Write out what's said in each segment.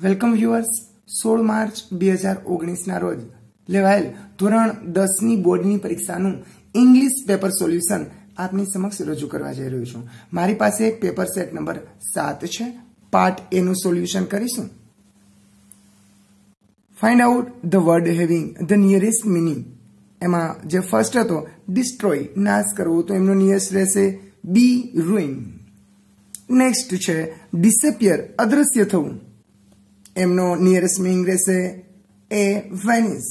Welcome viewers 16 March 2019 ના રોજ લેવાયેલ ધોરણ 10 ની બોર્ડની પરીક્ષાનું ઇંગ્લિશ પેપર સોલ્યુશન આપની સમક્ષ રજૂ કરવા જઈ રહ્યો છું। મારી પાસે પેપર સેટ નંબર 7 છે। પાર્ટ એ નું સોલ્યુશન કરીશું। Find out the word having the nearest meaning. એમાં જે ફર્સ્ટ હતો ડિસ્ટ્રોય નાશ કરવો, તો એમનો નિયરેસ્ટ રહેશે બી રૂઇન। નેક્સ્ટ છે ડિસેપિયર અદ્રશ્ય થવું, એમનો નિયરેસ્ટ મીનિંગ રહેશે એ વેનિશ।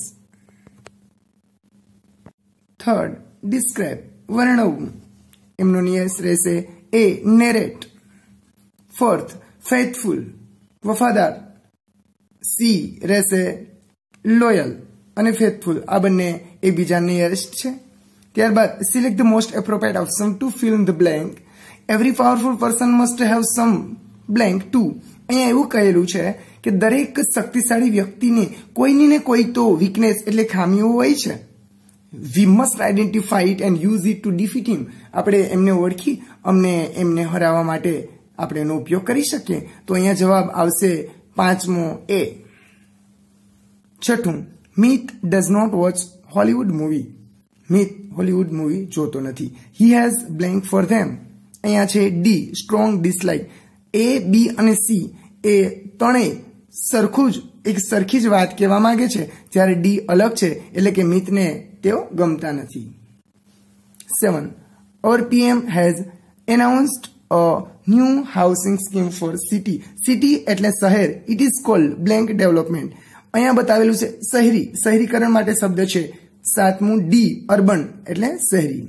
થર્ડ ડિસ્ક્રાઇબ વર્ણવવું, એમનો નિયરેસ્ટ રહેશે એ નેરેટ। ફોર્થ ફેથફુલ વફાદાર, સી રહેશે લોયલ અને ફેથફુલ, આ બંને એકબીજા નિયરેસ્ટ છે। ત્યારબાદ select the most appropriate option to fill in the blank. Every powerful person must have some blank too. અહીંયા એવું કહેલું છે કે દરેક શક્તિશાળી વ્યક્તિને કોઈની ને કોઈ તો વીકનેસ એટલે ખામીઓ હોય છે। We must identify it and use it to defeat him. આપણે એમને ઓળખી એમને હરાવવા માટે આપણે એનો ઉપયોગ કરી શકીએ। તો અહીંયા જવાબ આવશે પાંચમો એ। છઠ્ઠું Mit does not watch Hollywood movie. Mit Hollywood movie જોતો નથી। He has blank for them. અહીંયા છે D strong dislike. A B અને સી એ ત્રણેય સરખું જ એક સરખી જ વાત કહેવા માંગે છે, જ્યારે ડી અલગ છે એટલે કે મિથને તેઓ ગમતા નથી। 7 our PM has announced a new housing scheme for city. City એટલે શહેર, it is called blank development. અહીંયા બતાવેલું છે શહેરી, શહેરીકરણ માટે શબ્દ છે। સાતમું ડી અર્બન એટલે શહેરી।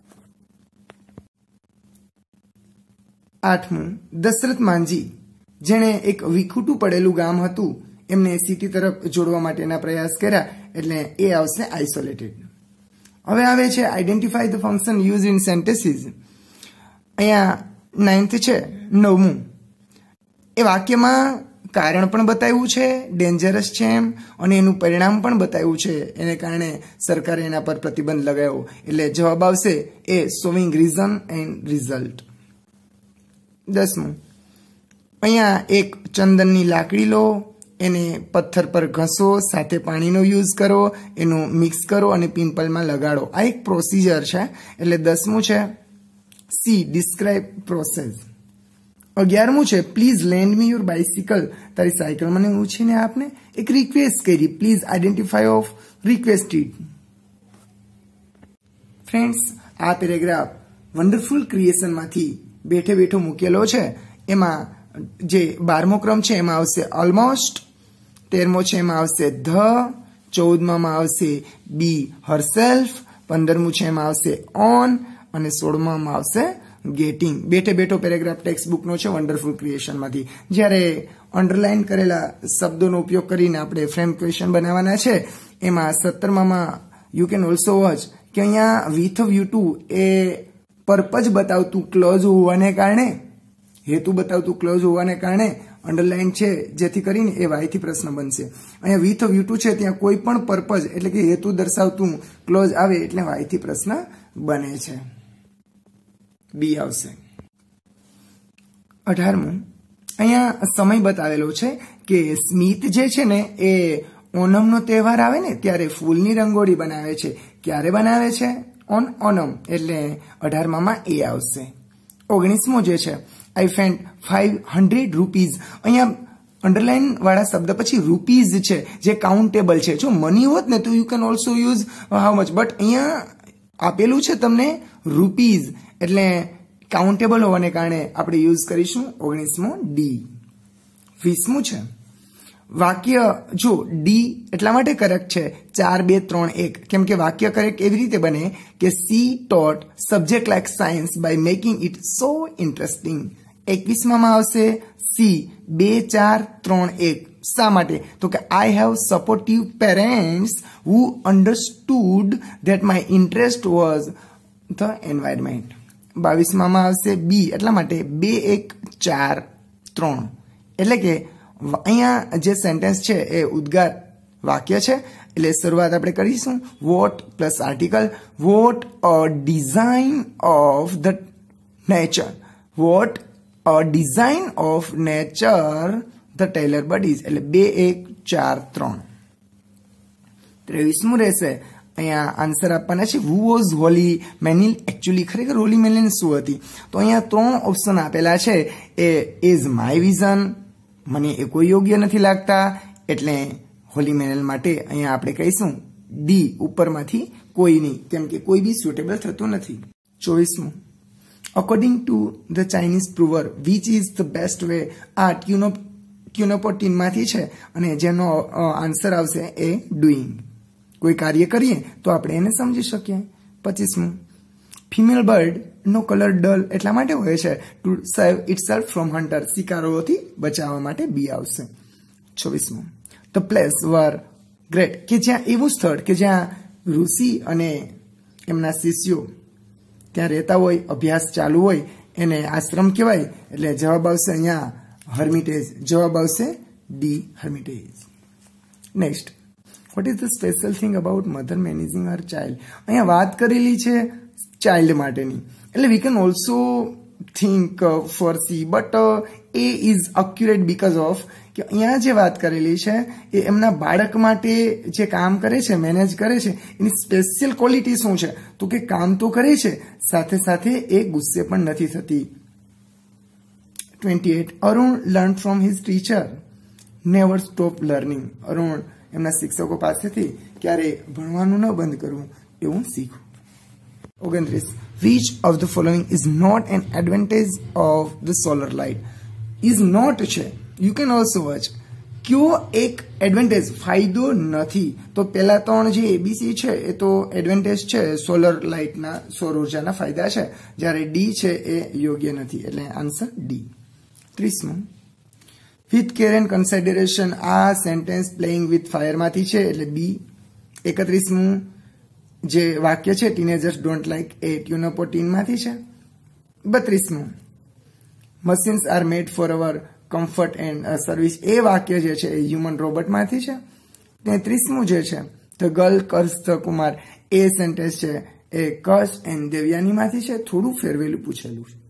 આઠમું દશરથ માંઝી, જેણે એક વિખૂટું પડેલું ગામ હતું એમને સિટી તરફ જોડવા માટેના પ્રયાસ કર્યા, એટલે એ આવશે આઇસોલેટેડ। હવે આવે છે identify the function use in sentences. અહીંયા 9th છે નવમું, એ વાક્યમાં કારણ પણ બતાવ્યું છે, ડેન્જરસ છે એમ, અને એનું પરિણામ પણ બતાવ્યું છે, એને કારણે સરકારે એના પર પ્રતિબંધ લગાવ્યો, એટલે જવાબ આવશે A showing reason and result. 10મું અહીંયા એક ચંદનની લાકડી લો, એને પથ્થર પર ઘસો, સાથે પાણીનો યુઝ કરો, એનું મિક્સ કરો અને પિમ્પલમાં લગાડો। આ એક પ્રોસિજર છે, એટલે 10મું છે સી ડિસ્ક્રાઇબ પ્રોસેસ। 11મું છે please lend me your bicycle. તારી સાયકલ મને ઉછીને આપને। એક રિક્વેસ્ટ કરી, please identify of requested. Friends, આ પેરેગ્રાફ વન્ડરફુલ ક્રિએશનમાંથી બેઠે બેઠો મૂકેલો છે। એમાં જે 12મો ક્રમ છે એમાં આવશે ઓલમોસ્ટ, 13મો છે એમાં આવશે ધ, 14માં આવશે બી હરસેલ્ફ, 15મું છે એમાં આવશે ઓન અને 16માં આવશે ગેટિંગ। બેઠે બેઠો પેરેગ્રાફ ટેક્સ્ટ બુકનો છે વન્ડરફુલ ક્રિએશનમાંથી। જ્યારે અંડરલાઇન કરેલા શબ્દોનો ઉપયોગ કરીને આપણે ફ્રેમ ક્વેશ્ચન બનાવવાના છે, એમાં 17માં યુ કેન ઓલ્સો વોચ કે અહીંયા with view to a purpose બતાવતું ક્લોઝ હોવાને કારણે, હેતુ બતાવતું ક્લોઝ હોવાને કારણે અંડરલાઇન છે, જેથી કરીને એ વાયથી પ્રશ્ન બનશે। અહીંયા વિથ વ્યૂ ટુ છે, ત્યાં કોઈ પણ પર્પઝ એટલે કે હેતુ દર્શાવતું ક્લોઝ આવે એટલે વાયથી પ્રશ્ન બને છે, બી આવશે। 18મું અહીંયા સમય બતાવેલો છે કે સ્મિથ જે છે ને એ ઓનમનો તહેવાર આવે ને ત્યારે ફૂલની રંગોળી બનાવે છે। ક્યારે બનાવે છે? ઓન ઓનમ, એટલે 18માં એ આવશે। 19મો જે છે આઈ ફેન્ટ 500 રૂપીઝ। અહીંયા અંડરલાઇન વાળા શબ્દ પછી રૂપીઝ છે, જે કાઉન્ટેબલ છે। જો મની હોત ને તો you can also use how much, but અહીંયા આપેલું છે તમને રૂપીઝ, એટલે કાઉન્ટેબલ હોવાને કારણે આપણે યુઝ કરીશું 19મો ડી। 20મું છે વાક્ય, જો ડી એટલા માટે કરેક્ટ છે 4 2 3 1, કેમ કે વાક્ય કરેક્ટ એવી રીતે બને કે she taught subject like science by making it so interesting. 21માં આવશે સી 2 4 3 1। શા માટે? તો કે I have supportive parents who understood that my interest was the environment. 22માં આવશે બી, એટલા માટે 2 1 4 3, એટલે કે અહીંયા જે સેન્ટેન્સ છે એ ઉદ્ગાર વાક્ય છે, એટલે શરૂઆત આપણે કરીશું what plus article. What a design of the nature, what a design of nature the tailor birds એટલે 2 1 4 3. 23મું રહેશે અહીંયા આન્સર આપવાના છે હુ વોઝ હોલી મેનિલ એકચ્યુઅલી ખરેખર હોલી મેનિલ શું હતી તો અહીંયા 3 ઓપ્શન આપેલા છે એ ઇઝ માય વિઝન મને એ કોઈ યોગ્ય નથી લાગતા એટલે હોલી મેનિલ માટે અહીંયા આપણે કહીશું ડી ઉપરમાંથી કોઈ નહીં કેમ કે કોઈ બી સુટેબલ થતું નથી. 24મું according to the Chinese proverb which is the best way આ ક્યુનોપોટીન માંથી છે અને જેનો આન્સર આવશે એ ડુઈંગ કોઈ કાર્ય કરીએ તો આપણે એને સમજી શકીએ. 25મું ફિમેલ બર્ડ નો કલર ડલ એટલા માટે હોય છે to save itself from hunter શિકારોથી બચાવવા માટે બી આવશે. 26મું ધ પ્લેસ વર ગ્રેટ કે જ્યાં એવું સ્થળ કે જ્યાં ઋષિ અને એમના શિષ્યો ત્યાં રહેતા હોય અભ્યાસ ચાલુ હોય એને આશ્રમ કહેવાય એટલે જવાબ આવશે અહીંયા હર્મિટેજ જવાબ આવશે D hermitage. Next what is the special thing about mother managing her child અહીંયા વાત કરેલી છે ચાઇલ્ડ માટેની એટલે we can also think for C but A is accurate because of કે અહીંયા જે વાત કરેલી છે એ એમના બાળક માટે જે કામ કરે છે મેનેજ કરે છે એની સ્પેશિયલ ક્વોલિટી શું છે તો કે કામ તો કરે છે સાથે સાથે એ ગુસ્સે પણ નથી થતી. 28 Arun learn from his teacher never stop learning Arun એમના શિક્ષકો પાસેથી ક્યારે ભણવાનું ન બંધ કરવું એવું શીખવું. 29 which of the following is not an advantage of the solar light is not છે you can also watch કયો એક એડવાન્ટેજ ફાયદો નથી તો પહેલા 3 જે એબીસી છે એ તો એડવાન્ટેજ છે સોલર લાઇટના સૌર ઉર્જાના ફાયદા છે જ્યારે ડી છે એ યોગ્ય નથી એટલે આન્સર ડી. 30મું વિથ કેર એન્ડ કન્સિડરેશન આ સેન્ટેન્સ પ્લેઇંગ વિથ ફાયર માંથી છે એટલે બી. 31મું જે વાક્ય છે ટીનેજર્સ ડોન્ટ લાઇક એ ટ્યુનોપોટીન માંથી છે. 32મું machines are made for our comfort and service એ વાક્ય જે છે એ હ્યુમન રોબોટ માંથી છે. 33મું જે છે the girl curse the Kumar એ સેન્ટેન્સ છે એ કર્સ એન્ડ દેવયાની માંથી છે થોડું ફેરવેલું પૂછેલું છે.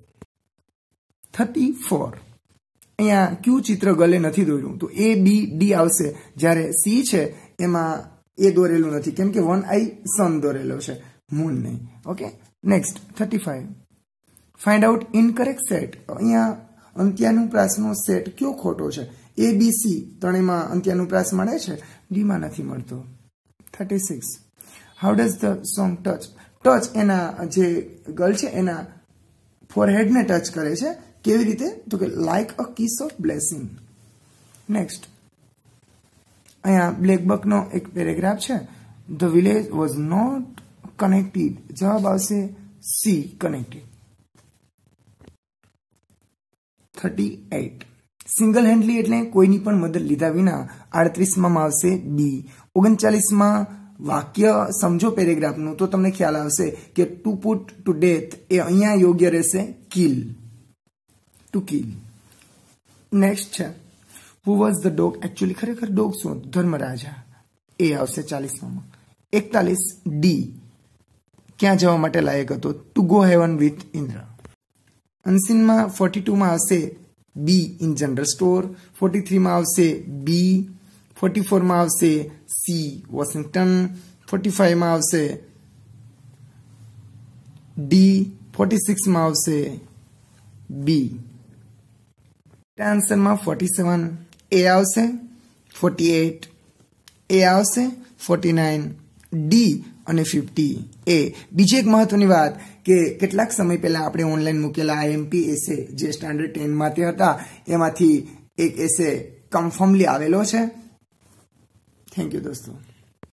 34 અહીંયા ક્યુ ચિત્ર ગલે નથી દોર્યું તો એ બી ડી આવશે જ્યારે સી છે એમાં એ દોરેલું નથી કેમ કે 1 આઈ સન દોરેલો છે મૂન નહીં. Okay next 35 find out incorrect set અહીંયા અંત્યાનુપ્રાસનો સેટ કયો ખોટો છે એ બી સી ત્રણેયમાં અંત્યાનુપ્રાસ મળે છે ડીમાં નથી મળતો. 36 how does the song touch touch એના જે ગર્લ છે એના ફોરહેડને ટચ કરે છે કેવી રીતે તો કે like a kiss of blessing. Next અહીંયા બ્લેક બકનો એક પેરેગ્રાફ છે the village was not connected જવાબ આવશે સી કનેક્ટેડ. 38 સિંગલ હેન્ડલી એટલે કોઈની પણ મદદ લીધા વિના. 38માં આવશે બી. 39માં વાક્ય સમજો પેરેગ્રાફનું તો તમને ખ્યાલ આવશે કે ટુ પુટ ટુ ડેથ એ અહીંયા યોગ્ય રહેશે કિલ ટુ કિલ. નેક્સ્ટ છે who was the dog actually ખરેખર ડોગ શું ધર્મરાજા એ આવશે 40માં. 41 ડી ક્યાં જવા માટે લાયક હતો to go heaven with Indra. અનસીનમાં 42માં આવશે બી ઇન જનરલ સ્ટોર. 43માં આવશે બી. 44માં આવશે સી વોશિંગ્ટન. 45માં આવશે ડી. 46માં આવશે બી. આન્સરમાં 47 એ આવશે. 48 એ આવશે. 49 ડી અને 50 એ. બીજી એક મહત્વની વાત કે કેટલાક સમય પહેલા આપણે ઓનલાઈન મૂકેલા આઈએમપી એસે જે સ્ટાન્ડર્ડ 10 માંથી હતા એમાંથી એક એસે કન્ફર્મલી આવેલો છે. થેન્ક યુ દોસ્તો.